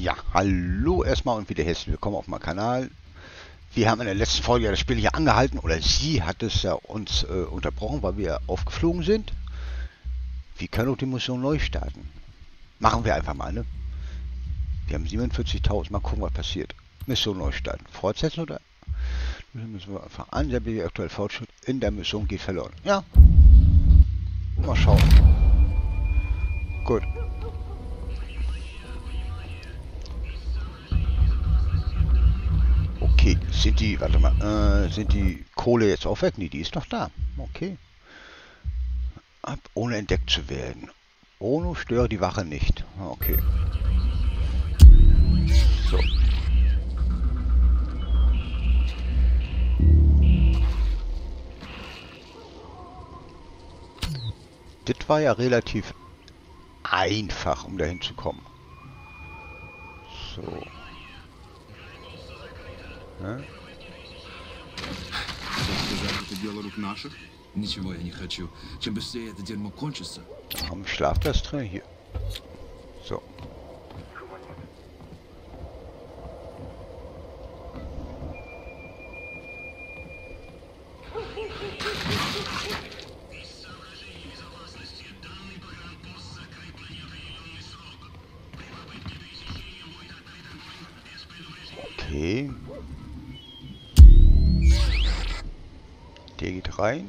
Ja, hallo erstmal und wieder herzlich willkommen auf meinem Kanal. Wir haben in der letzten Folge das Spiel hier angehalten, oder sie hat es ja uns unterbrochen, weil wir aufgeflogen sind. Wir können auch die Mission neu starten. Machen wir einfach mal, ne? Wir haben 47.000, mal gucken, was passiert. Mission neu starten. Fortsetzen oder? Müssen wir einfach an, der aktuelle Fortschritt in der Mission geht verloren. Ja. Mal schauen. Gut. Okay, sind die, warte mal, sind die Kohle jetzt auch weg? Nee, die ist noch da. Okay. Ab, ohne entdeckt zu werden. Ono störe die Wache nicht. Okay. So. Das war ja relativ einfach, um dahin zu kommen. So. Ja? Ничего я не хочу. Чем быстрее это дерьмо кончится. Da haben wir Schlafplatz drin hier. So. Okay. Der geht rein.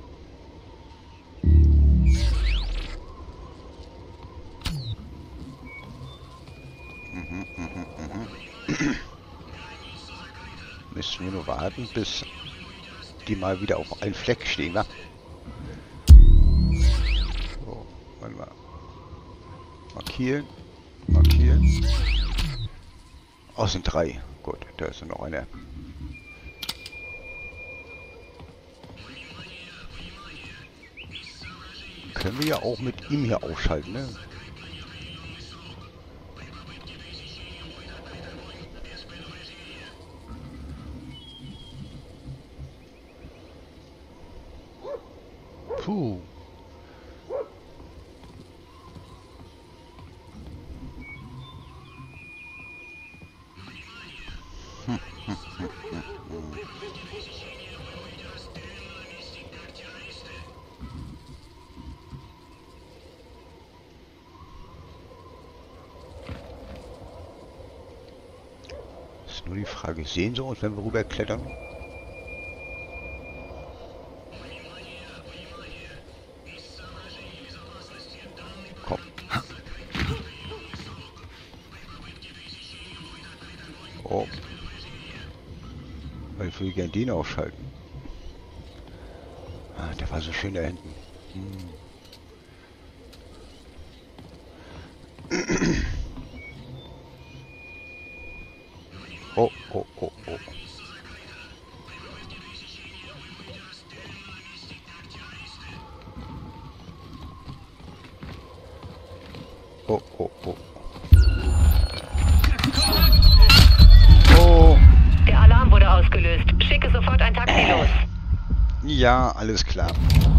Müssen wir nur warten, bis die mal wieder auf einen Fleck stehen, wa? So, warte mal. Markieren. Markieren. Oh, es sind 3. Gut, da ist noch einer. Können wir ja auch mit ihm hier ausschalten, ne? Puh. Ist nur die Frage, sehen sie uns, wenn wir rüberklettern? Komm. Oh. Ich will gerne den ausschalten. Ah, der war so schön da hinten. Oh, oh, oh, oh. Oh, oh, oh. Oh. Der Alarm wurde ausgelöst. Schicke sofort ein Taxi los. Ja, alles klar.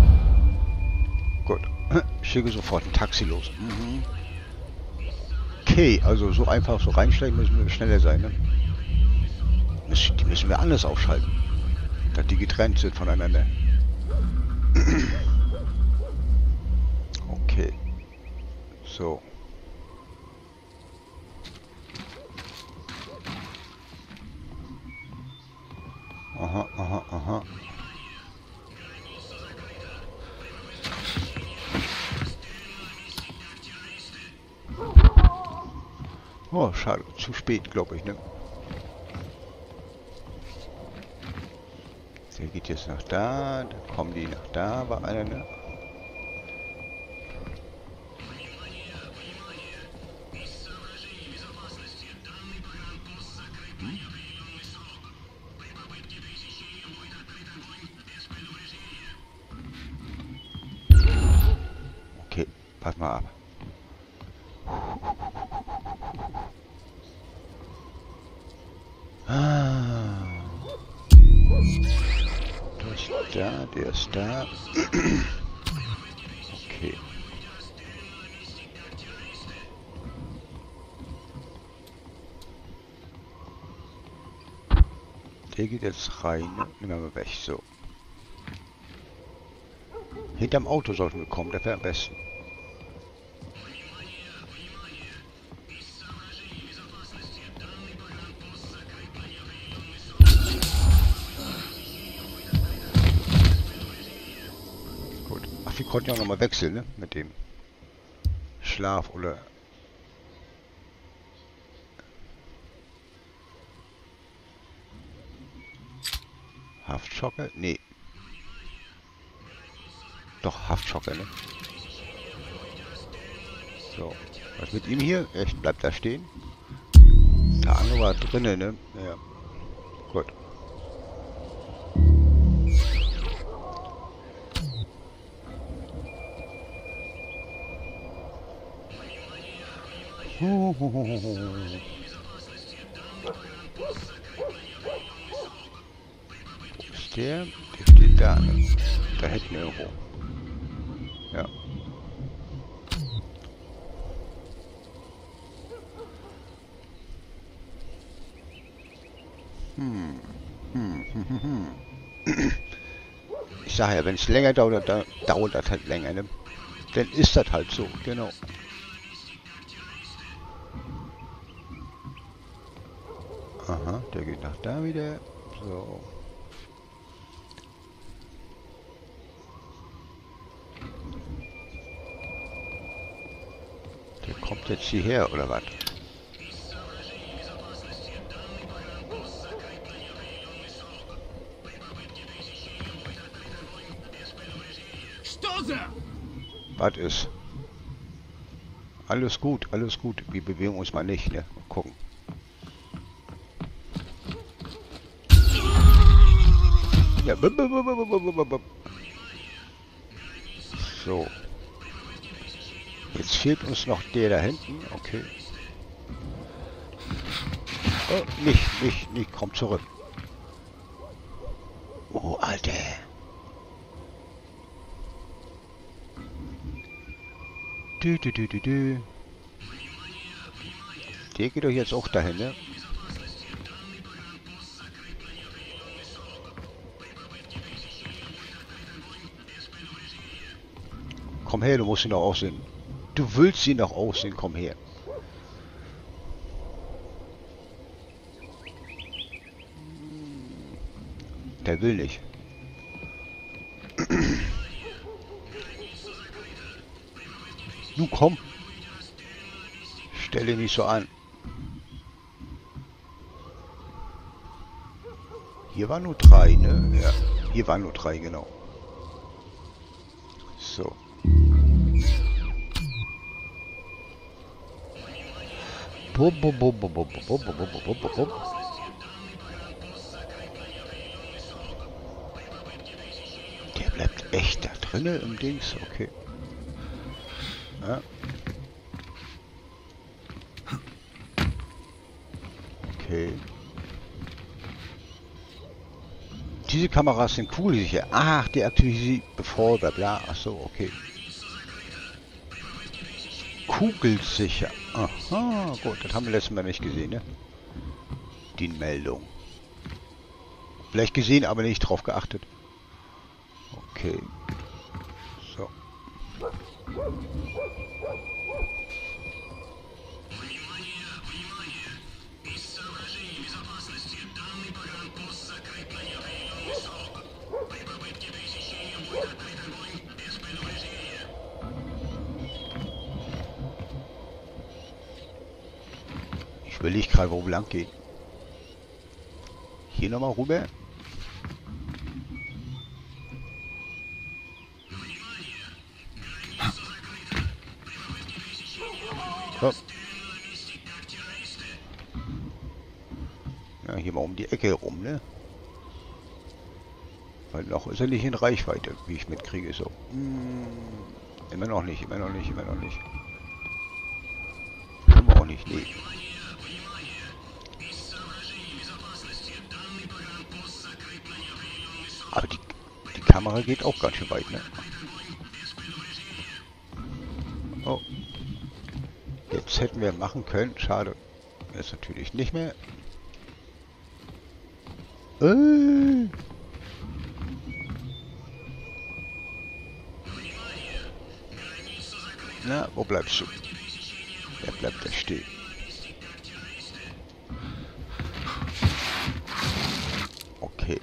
Gut. Schicke sofort ein Taxi los. Mhm. Okay, also so einfach so reinsteigen müssen wir schneller sein, ne? Die müssen wir anders aufschalten. Dass die getrennt sind voneinander. Okay. So. Aha, aha, aha. Oh, schade. Zu spät, glaube ich, ne? Der geht jetzt nach da, dann kommen die nach da, war einer, ne? Okay, pass mal ab. Ah. Der ist da. Okay. Der geht jetzt rein. Ne? Nehmen wir weg. So. Hinterm Auto sollten wir kommen. Das wäre am besten. Gut. Ach, wir konnten ja auch nochmal wechseln, ne? Mit dem Schlaf oder... Haftschocker? Nee. Doch, Haftschocker, ne? So. Was mit ihm hier? Echt, bleibt da stehen? Der andere war drinnen, ne? Ja. Gut. Wo ist der? Der steht da, ne? Da hinten irgendwo. Ja. Ich sage ja, wenn es länger dauert, dann dauert das halt länger, ne? Dann ist das halt so, genau. Aha, der geht nach da wieder. So. Der kommt jetzt hierher, oder was? Was ist? Alles gut, alles gut. Wir bewegen uns mal nicht, ne? Mal gucken. Ja. So. Jetzt fehlt uns noch der da hinten. Okay. Oh, nicht. Komm zurück. Oh, Alter. Der geht doch jetzt auch dahin, ne? Komm her, du musst ihn doch aussehen. Du willst ihn doch aussehen, komm her. Der will nicht. Nun komm. Stell dich nicht so an. Hier waren nur 3, ne? Ja, hier waren nur 3, genau. So. Der bleibt echt da drinnen im Dings, okay. Ja. Okay. Diese Kameras sind kugelsicher. Ach, deaktiviere sie bevor, bla bla. Ach so, okay. Kugelsicher. Aha, gut, das haben wir letztes Mal nicht gesehen, ne? Die Meldung. Vielleicht gesehen, aber nicht drauf geachtet. Okay. So. Ich überlege gerade, wo wir lang gehen. Hier nochmal rüber. So. Ja, hier mal um die Ecke rum, ne? Weil noch ist er nicht in Reichweite, wie ich mitkriege. So. Immer noch nicht. Können wir auch nicht, nee. Aber die Kamera geht auch ganz schön weit, ne? Oh. Jetzt hätten wir machen können. Schade. Jetzt natürlich nicht mehr. Na, wo bleibst du? Wer bleibt da stehen? Okay.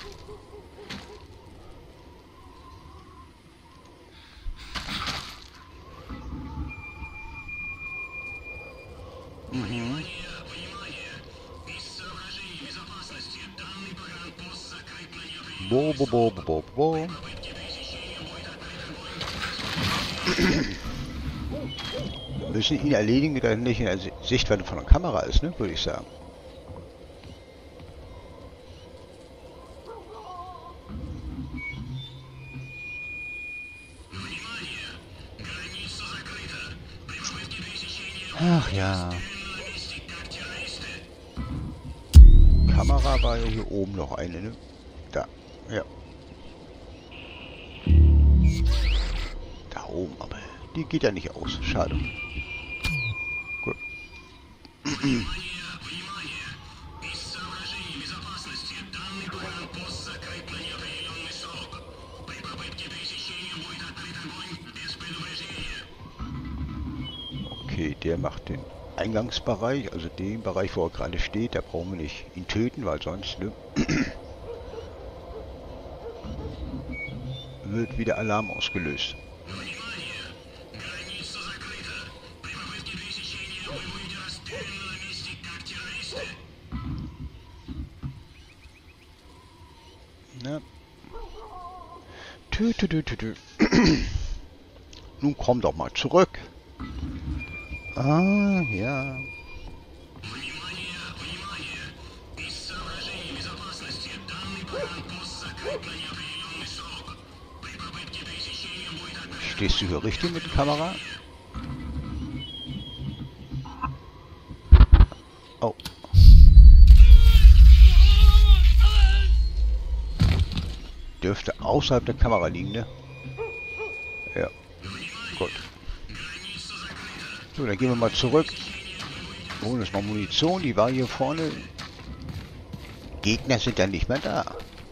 Mhm. Bo, bo, bo, bo, bo, bo. Wir müssen ihn erledigen, da er nicht in der Sichtweite von der Kamera ist, ne? Würde ich sagen. Ach ja. Kamera war ja hier oben noch eine, ne? Da, ja. Da oben, aber die geht ja nicht aus. Schade. Gut. Okay, der macht den Eingangsbereich, also den Bereich, wo er gerade steht. Da brauchen wir nicht ihn töten, weil sonst, ne, wird wieder Alarm ausgelöst. Na. Tü, tü, tü, tü, tü. Nun komm doch mal zurück. Ah, ja. Stehst du hier richtig mit der Kamera? Oh. Dürfte außerhalb der Kamera liegen, ne? Ja. Gut. So, dann gehen wir mal zurück. Holen uns mal Munition. Die war hier vorne. Gegner sind ja nicht mehr da.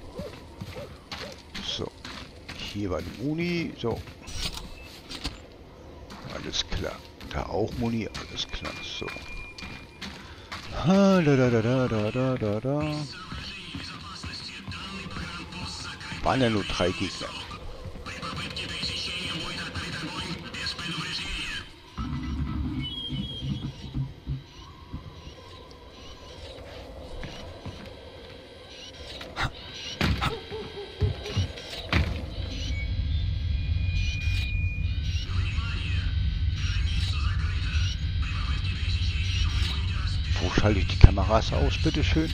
So. Hier war die Muni. So. Alles klar. Da auch Muni. Alles klar. So. Ha, da, da, da, da, da, da, da, da. Waren ja nur 3 Gegner. Wo schalte ich die Kameras aus, bitteschön?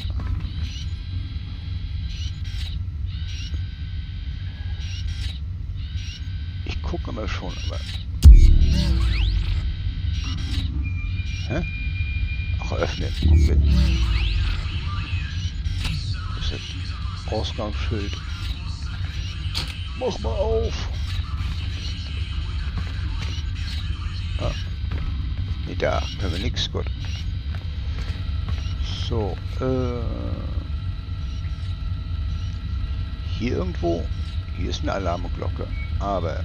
Ich gucke mal schon, aber... Hä? Ach, öffnen. Komm mit. Das ist das Ausgangsschild. Mach mal auf. Ah. Nee, da können wir nichts. Gut. So, hier irgendwo, hier ist eine Alarmglocke, aber,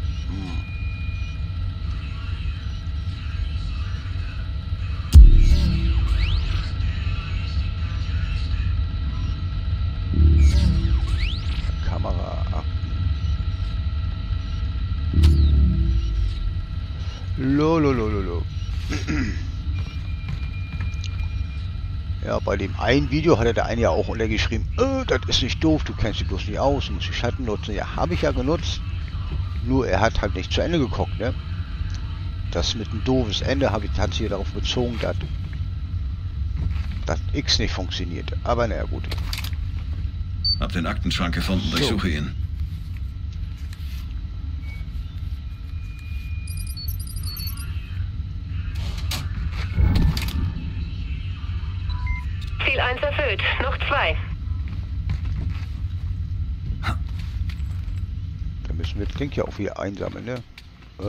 Kamera, Lololololo. Ja, bei dem einen Video hatte der eine ja auch untergeschrieben, das ist nicht doof, du kennst dich bloß nicht aus, du musst die Schatten nutzen. Ja, habe ich ja genutzt. Nur er hat halt nicht zu Ende geguckt, ne? Das mit einem doofes Ende hat sich darauf bezogen, dass das X nicht funktioniert. Aber naja, gut. Hab den Aktenschrank gefunden, durchsuche ihn. Ziel 1 erfüllt. Noch 2. Da müssen wir das Ding ja auch wieder einsammeln, ne?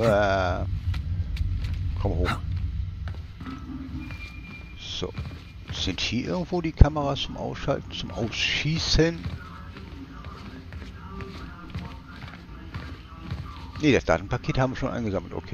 Komm hoch. So. Sind hier irgendwo die Kameras zum Ausschalten, zum Ausschießen? Ne, das Datenpaket haben wir schon eingesammelt, okay.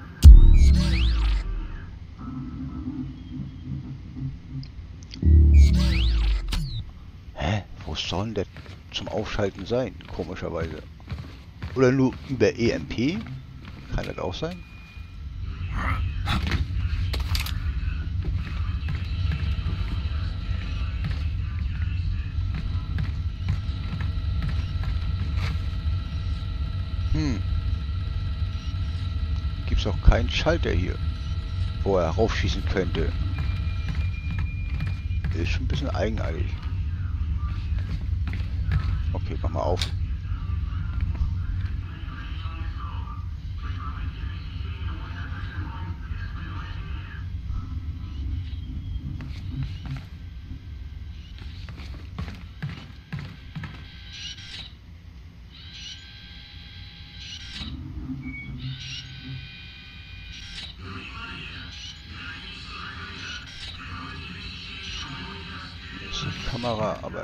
Hä? Wo soll denn das zum Aufschalten sein? Komischerweise. Oder nur über EMP? Kann das auch sein? Gibt's auch keinen Schalter hier, wo er raufschießen könnte. Ist schon ein bisschen eigenartig. Okay, mach mal auf. Das ist eine Kamera, aber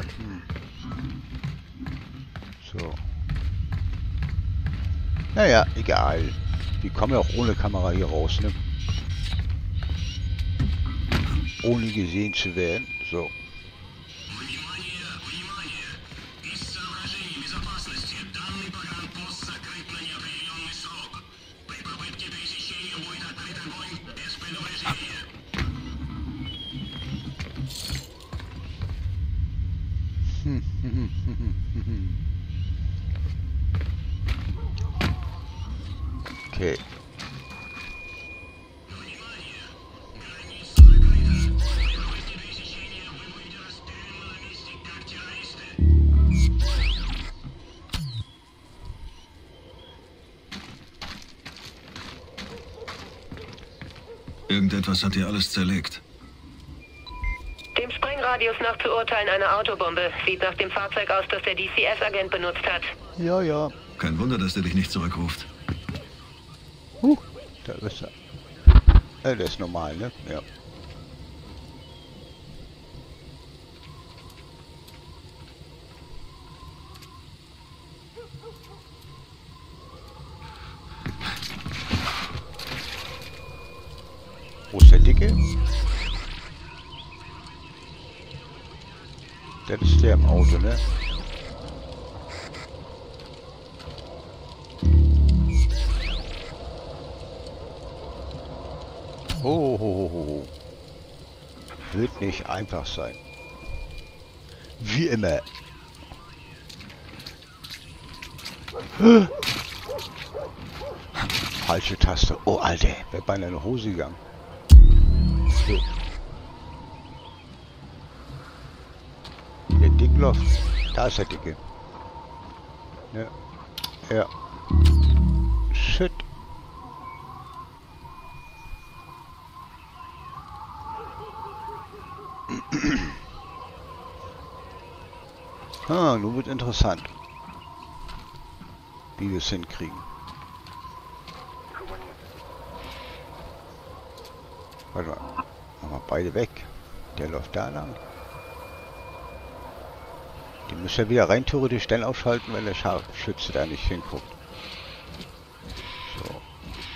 so. Naja, egal. Wir kommen ja auch ohne Kamera hier raus, ne? Ohne gesehen zu werden. So. Okay. Irgendetwas hat hier alles zerlegt. Dem Sprengradius nach zu urteilen eine Autobombe. Sieht nach dem Fahrzeug aus, das der DCS-Agent benutzt hat. Ja, ja. Kein Wunder, dass der dich nicht zurückruft. Da ist er. Der ist normal, ne? Ja. Wo ist der Dicke? Das ist der im Auto, ne? Ho. Wird nicht einfach sein. Wie immer. Falsche Taste. Oh, Alter. Wäre beinahe eine Hose gegangen. Okay. Der Dickloff. Da ist der Dicke. Ja. Ja. Shit. Nun wird interessant, wie wir es hinkriegen. Warte mal, machen wir beide weg. Der läuft da lang. Die müssen ja wieder rein theoretisch dann ausschalten, wenn der Scharfschütze da nicht hinguckt. So.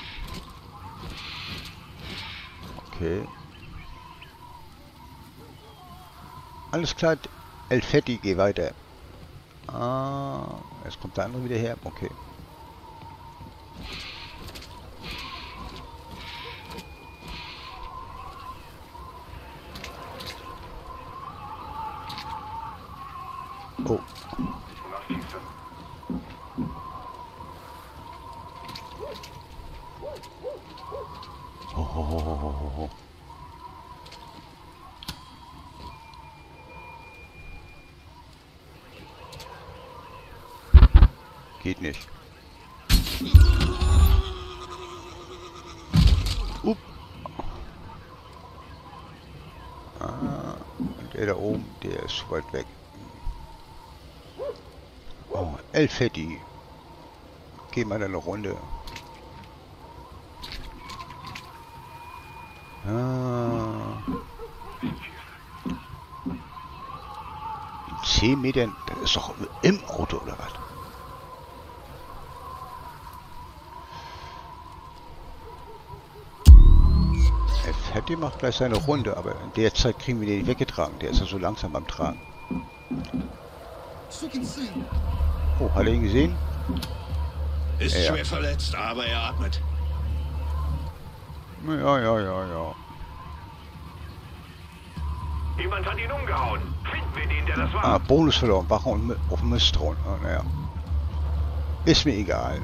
Okay. Alles klar. El Fetti, geh weiter. Ah, jetzt kommt der andere wieder her. Okay. Oh. Oh. Geht nicht. Und der da oben, der ist weit weg. Oh, El Fetti. Geh mal eine Runde. 10 Metern, das ist doch im Auto oder was? Fatty macht gleich seine Runde, aber in der Zeit kriegen wir den nicht weggetragen. Der ist ja so langsam beim Tragen. Oh, hat er ihn gesehen? Ist Ja. schwer verletzt, aber er atmet. Ja. Jemand hat ihn umgehauen. Finden wir den, der das war. Ah, Bonus verloren. Wache und auf Misstrauen. Ah, naja. Ist mir egal.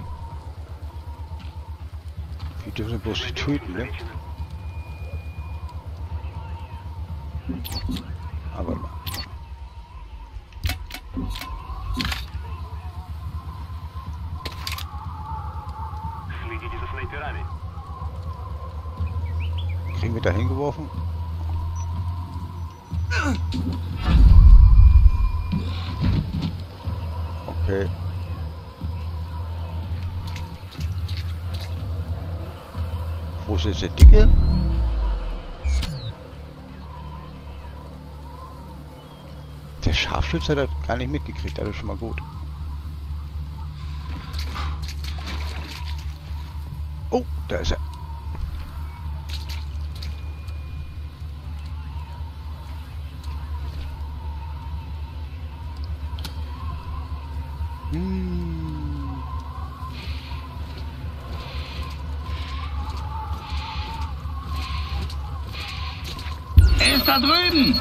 Wir dürfen bloß nicht töten, ne? Aber mal. Следите за снайперами. Kriegen wir da hingeworfen? Okay. Wo ist jetzt der Dicke? Der Scharfschütze hat das gar nicht mitgekriegt, das ist schon mal gut. Oh, da ist er. Er ist da drüben!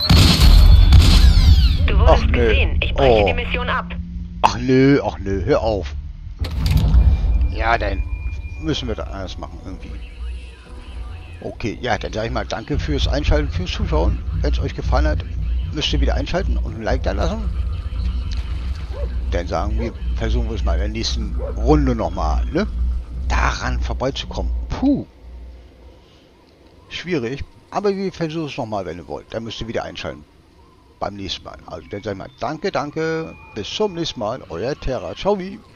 Du wurdest Ach, nö. gesehen. Ich breche Oh. die Mission ab. Ach nö, hör auf. Ja, dann müssen wir das anders machen irgendwie. Okay, ja, dann sage ich mal danke fürs Einschalten, fürs Zuschauen. Wenn es euch gefallen hat, müsst ihr wieder einschalten und ein Like da lassen. Dann sagen wir, versuchen wir es mal in der nächsten Runde nochmal, ne? Daran vorbeizukommen. Puh. Schwierig, aber wir versuchen es nochmal, wenn ihr wollt. Dann müsst ihr wieder einschalten. Beim nächsten Mal. Also dann sage ich mal danke, bis zum nächsten Mal. Euer Terra. Ciao.